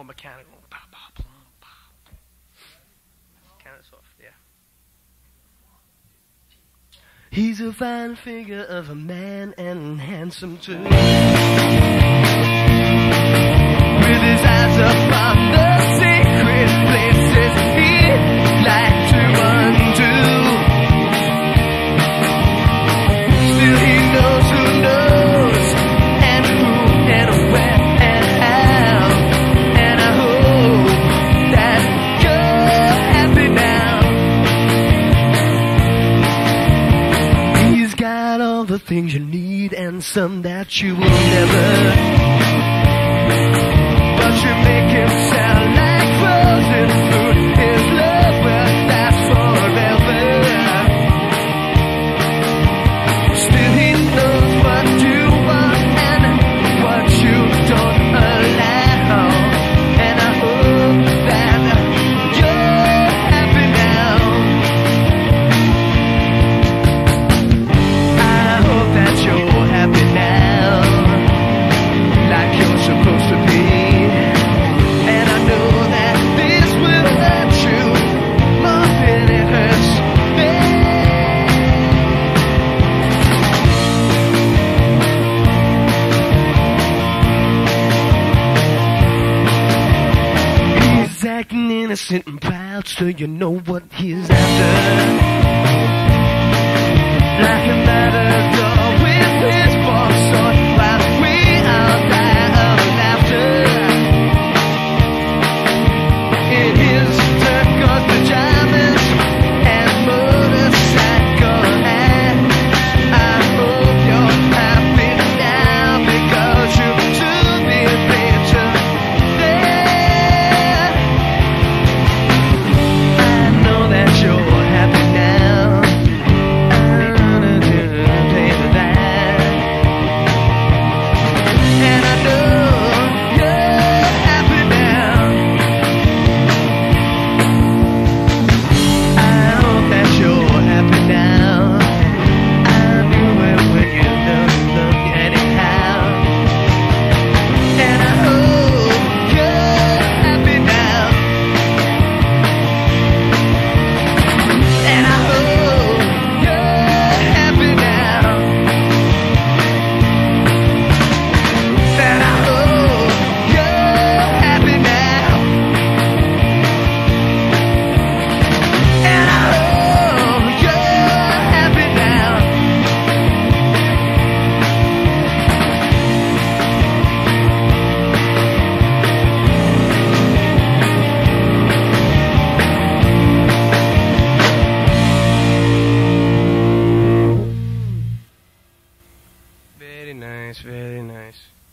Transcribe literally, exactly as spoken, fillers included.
or mechanical. Kind of soft, yeah. He's a fine figure of a man and handsome too. With his eyes upon the secret places he'd like to undo. Still he knows who knows, and who and where and how. And I hope that you're happy now. He's got all the things you need and some that you will never. But you make him sound like frozen food. His love will last forever. Still he knows what you want and what you don't allow. And I hope that you're happy now. I hope that you're happy now, like you're supposed to be. And I know that this will hurt you more than it hurts me. He's acting innocent and proud, so you know what he's after. Like a matador with his boss sword, while we all die of laughter. In his turquoise pajamas and motorcycle hat, I hope you're happy now, because you'll soon be richer there. I know that you're happy now. I'm gonna do that. And I know you're happy now. I hope that you're happy now. I knew it when you don't look anyhow. And I hope you're happy now. And I hope you're happy now. And I hope you're happy now. And I hope you're happy now. Very nice, very nice.